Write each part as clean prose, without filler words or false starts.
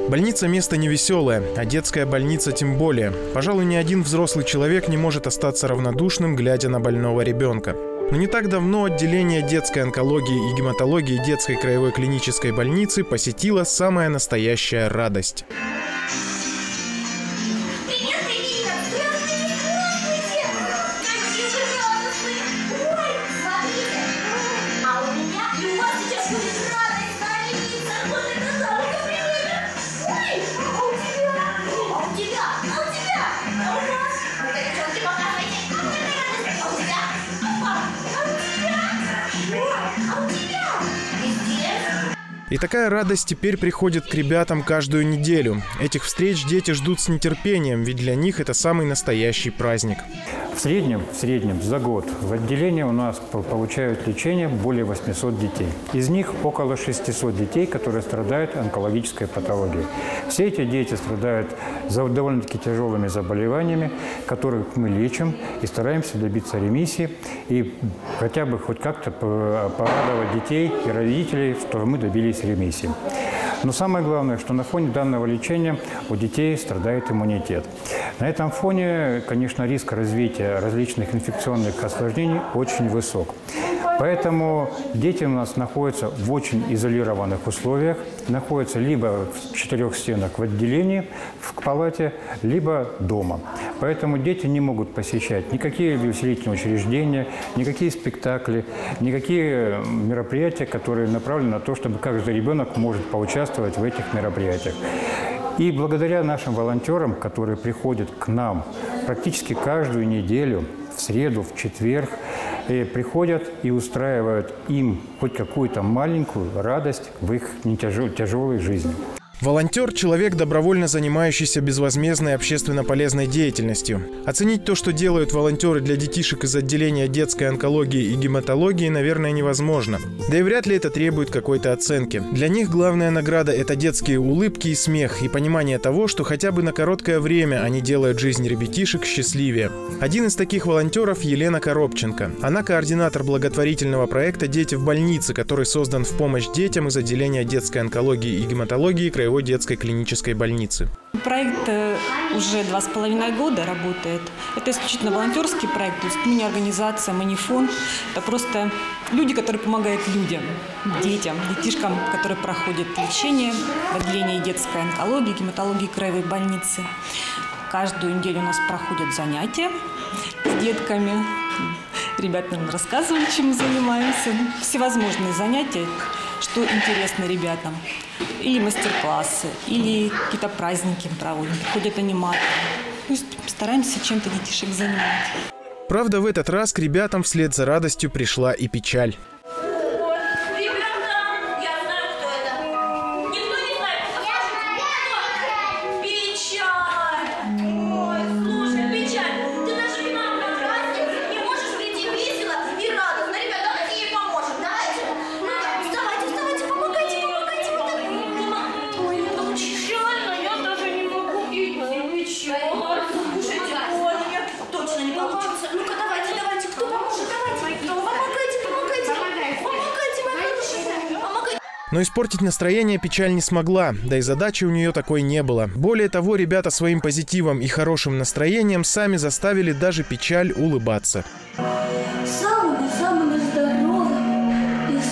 Больница – место невеселое, а детская больница тем более. Пожалуй, ни один взрослый человек не может остаться равнодушным, глядя на больного ребенка. Но не так давно отделение детской онкологии и гематологии детской краевой клинической больницы посетила самая настоящая радость. И такая радость теперь приходит к ребятам каждую неделю. Этих встреч дети ждут с нетерпением, ведь для них это самый настоящий праздник. В среднем за год в отделении у нас получают лечение более 800 детей. Из них около 600 детей, которые страдают онкологической патологией. Все эти дети страдают довольно-таки тяжелыми заболеваниями, которых мы лечим и стараемся добиться ремиссии. И хотя бы хоть как-то порадовать детей и родителей, что мы добились ремиссии. Но самое главное, что на фоне данного лечения у детей страдает иммунитет. На этом фоне, конечно, риск развития различных инфекционных осложнений очень высок. Поэтому дети у нас находятся в очень изолированных условиях, находятся либо в 4 стенах в отделении, в палате, либо дома. Поэтому дети не могут посещать никакие увеселительные учреждения, никакие спектакли, никакие мероприятия, которые направлены на то, чтобы каждый ребенок может поучаствовать в этих мероприятиях. И благодаря нашим волонтерам, которые приходят к нам практически каждую неделю, в среду, в четверг, приходят и устраивают им хоть какую-то маленькую радость в их тяжелой жизни. Волонтер – человек, добровольно занимающийся безвозмездной общественно полезной деятельностью. Оценить то, что делают волонтеры для детишек из отделения детской онкологии и гематологии, наверное, невозможно. Да и вряд ли это требует какой-то оценки. Для них главная награда – это детские улыбки и смех, и понимание того, что хотя бы на короткое время они делают жизнь ребятишек счастливее. Один из таких волонтеров – Елена Коробченко. Она координатор благотворительного проекта «Дети в больнице», который создан в помощь детям из отделения детской онкологии и гематологии краевой детской клинической больницы. Проект уже 2,5 года работает. Это исключительно волонтерский проект, то есть мы не организация, мы не фонд. Это просто люди, которые помогают людям, детям, детишкам, которые проходят лечение в отделении детской онкологии, гематологии краевой больницы. Каждую неделю у нас проходят занятия с детками. Ребята нам рассказывают, чем мы занимаемся. Всевозможные занятия, что интересно ребятам. Или мастер-классы, или какие-то праздники проводим, приходят аниматоры. То есть стараемся чем-то детишек занимать. Правда, в этот раз к ребятам вслед за радостью пришла и печаль. Но испортить настроение печаль не смогла, да и задачи у нее такой не было. Более того, ребята своим позитивом и хорошим настроением сами заставили даже печаль улыбаться. Самыми здоровыми и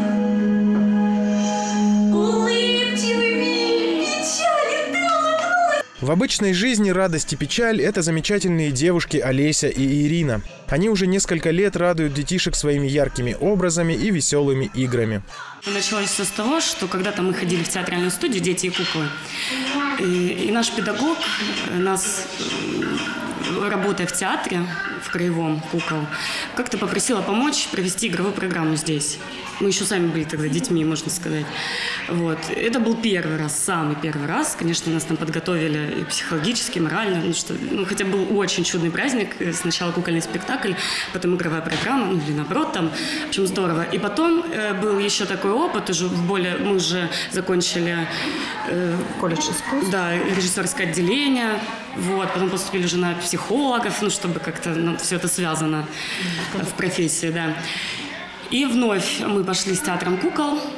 самыми улыбчивыми. Печаль, ты улыбнулась! В обычной жизни радость и печаль – это замечательные девушки Олеся и Ирина. Они уже несколько лет радуют детишек своими яркими образами и веселыми играми. Началось все с того, что когда-то мы ходили в театральную студию «Дети и куклы». И наш педагог нас, работая в театре, в краевом кукол, как-то попросила помочь провести игровую программу здесь. Мы еще сами были тогда детьми, можно сказать. Вот. Это был первый раз, самый первый раз. Конечно, нас там подготовили и психологически, и морально. Хотя был очень чудный праздник. Сначала кукольный спектакль, потом игровая программа, или наоборот там. В общем, здорово. И потом был еще такой опыт, мы уже закончили Колледж искусств. Да, режиссерское отделение. Вот. Потом поступили уже на психологов, чтобы как-то все это связано в профессии, да. И вновь мы пошли с театром кукол.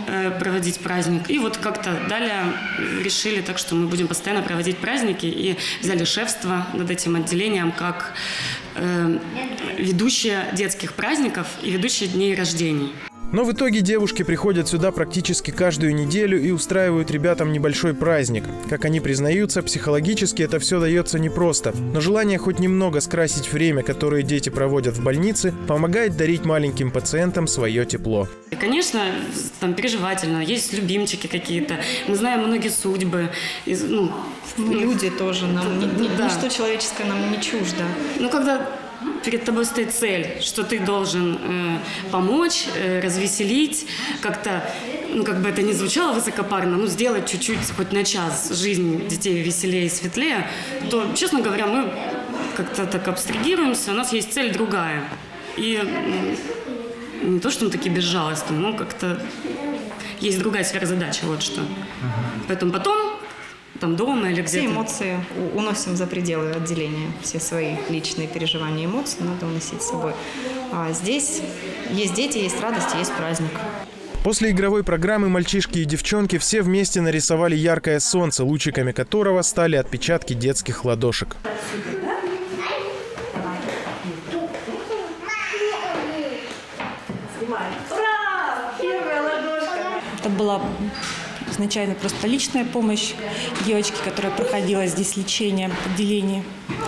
проводить праздник. И вот как-то далее решили так, что мы будем постоянно проводить праздники. И взяли шефство над этим отделением как ведущие детских праздников и ведущие дней рождений. Но в итоге девушки приходят сюда практически каждую неделю и устраивают ребятам небольшой праздник. Как они признаются, психологически это все дается непросто. Но желание хоть немного скрасить время, которое дети проводят в больнице, помогает дарить маленьким пациентам свое тепло. И, конечно, там переживательно, есть любимчики какие-то. Мы знаем многие судьбы. Люди тоже нам, Да. ничто человеческое нам не чуждо. Ну, когда перед тобой стоит цель, что ты должен помочь, развеселить, как-то, как бы это ни звучало высокопарно, сделать чуть-чуть, хоть на час жизнь детей веселее и светлее, то, честно говоря, мы как-то так абстрагируемся, у нас есть цель другая. И не то, что мы такие безжалостные, но как-то есть другая сфера задачи, вот что. Поэтому потом, там дома или где-то. Все эмоции уносим за пределы отделения. Все свои личные переживания и эмоции надо уносить с собой. А здесь есть дети, есть радость, есть праздник. После игровой программы мальчишки и девчонки все вместе нарисовали яркое солнце, лучиками которого стали отпечатки детских ладошек. Это была изначально просто личная помощь девочки, которая проходила здесь лечение в отделении.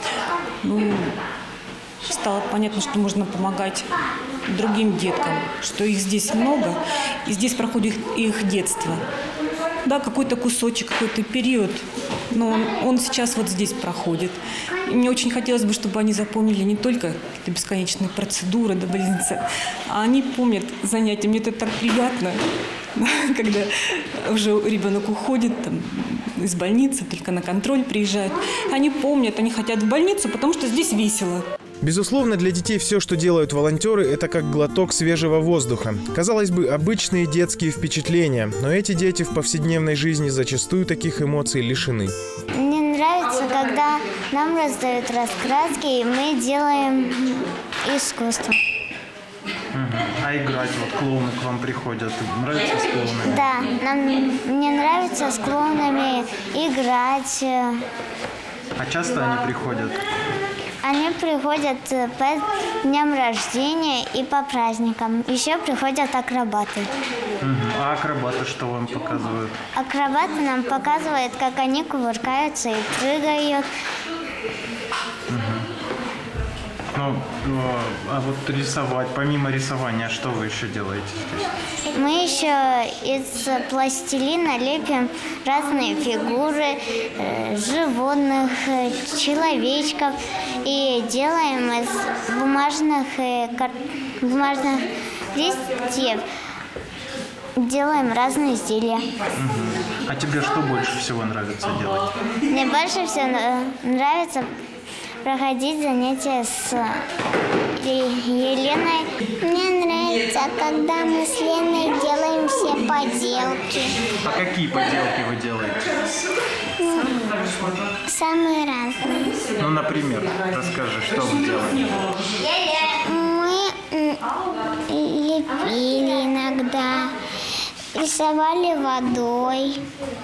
Стало понятно, что можно помогать другим деткам, что их здесь много, и здесь проходит их детство. Да, какой-то кусочек, какой-то период, но он сейчас вот здесь проходит. И мне очень хотелось бы, чтобы они запомнили не только какие-то бесконечные процедуры до больницы, а они помнят занятия. Мне это так приятно, когда уже ребенок уходит из больницы, только на контроль приезжают. Они помнят, они хотят в больницу, потому что здесь весело. Безусловно, для детей все, что делают волонтеры, это как глоток свежего воздуха. Казалось бы, обычные детские впечатления, но эти дети в повседневной жизни зачастую таких эмоций лишены. Мне нравится, когда нам раздают раскраски, и мы делаем искусство. А играть, вот клоуны к вам приходят, нравится с клоунами? Да, мне нравится с клоунами играть. А часто они приходят? Они приходят по дням рождения и по праздникам. Еще приходят акробаты. А акробаты что вам показывают? Акробаты нам показывают, как они кувыркаются и прыгают. А вот рисовать, помимо рисования, что вы еще делаете здесь? Мы еще из пластилина лепим разные фигуры животных, человечков и делаем из бумажных листьев, делаем разные изделия. А тебе что больше всего нравится делать? Мне больше всего нравится проходить занятия с Еленой. Мне нравится, когда мы с Леной делаем все поделки. А какие поделки вы делаете? Самые разные. Например, расскажи, что вы делаете? Мы лепили иногда, рисовали водой,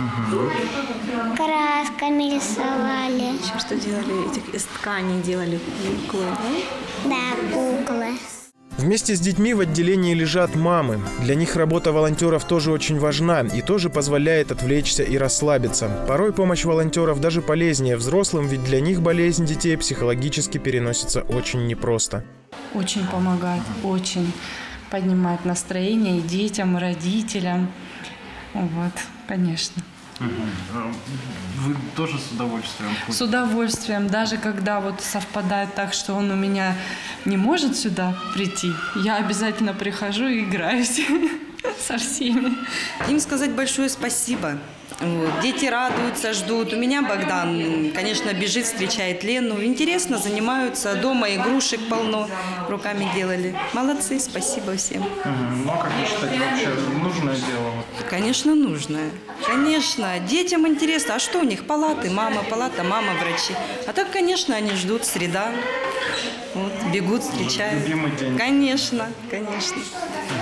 красками рисовали. Еще что делали? Из тканей делали куклы. Да, куклы. Вместе с детьми в отделении лежат мамы. Для них работа волонтеров тоже очень важна и тоже позволяет отвлечься и расслабиться. Порой помощь волонтеров даже полезнее взрослым, ведь для них болезнь детей психологически переносится очень непросто. Очень помогает, очень поднимает настроение и детям, и родителям. Вот, конечно. Вы тоже с удовольствием? С удовольствием. Даже когда вот совпадает так, что он у меня не может сюда прийти, я обязательно прихожу и играюсь со всеми. Им сказать большое спасибо. Вот. Дети радуются, ждут. У меня Богдан, конечно, бежит, встречает Лену. Интересно, занимаются. Дома игрушек полно. Руками делали. Молодцы, спасибо всем. Ну, а как вы считаете, вообще нужное дело? Конечно, нужное. Конечно, детям интересно. А что у них? Палата, мама, врачи. А так, конечно, они ждут, среда. Вот, бегут, встречают. Любимый день. Конечно, конечно.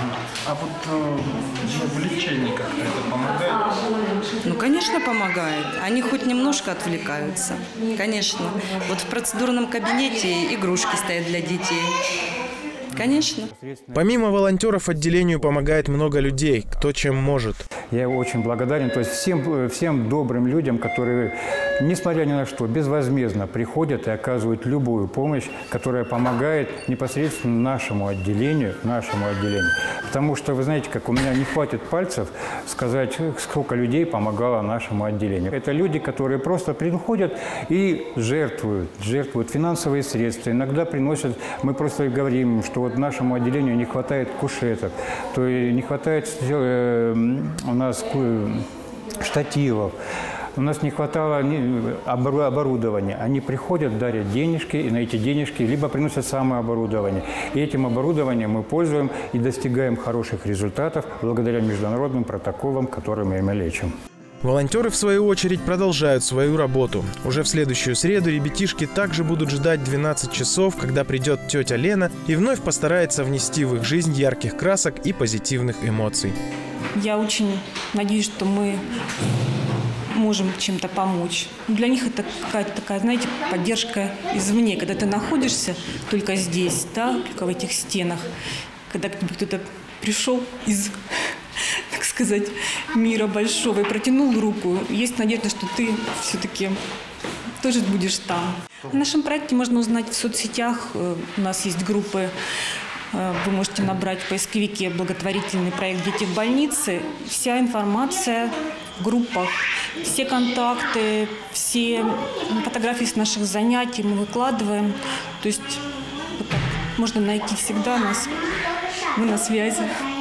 А вот в лечении как-то это помогает? Ну, конечно, помогает. Они хоть немножко отвлекаются. Конечно. Вот в процедурном кабинете игрушки стоят для детей. Конечно. Помимо волонтеров отделению помогает много людей, кто чем может. Я очень благодарен, то есть всем добрым людям, которые, несмотря ни на что, безвозмездно приходят и оказывают любую помощь, которая помогает непосредственно нашему отделению. Потому что, вы знаете, как у меня не хватит пальцев сказать, сколько людей помогало нашему отделению. Это люди, которые просто приходят и жертвуют финансовые средства. Иногда приносят, мы просто говорим, что вот нашему отделению не хватает кушеток, то и не хватает у нас штативов. У нас не хватало оборудования. Они приходят, дарят денежки, и на эти денежки либо приносят самое оборудование. И этим оборудованием мы пользуем и достигаем хороших результатов благодаря международным протоколам, которыми мы лечим. Волонтеры, в свою очередь, продолжают свою работу. Уже в следующую среду ребятишки также будут ждать 12 часов, когда придет тетя Лена и вновь постарается внести в их жизнь ярких красок и позитивных эмоций. Я очень надеюсь, что мы можем чем-то помочь. Для них это какая-то такая, знаете, поддержка извне, когда ты находишься только здесь, да, только в этих стенах, когда к тебе кто-то пришел из, так сказать, мира большого и протянул руку, есть надежда, что ты все-таки тоже будешь там. О нашем проекте можно узнать в соцсетях. У нас есть группы. Вы можете набрать в поисковике «Благотворительный проект «Дети в больнице». Вся информация в группах, все контакты, все фотографии с наших занятий мы выкладываем. То есть вот так можно найти всегда нас. Мы на связи.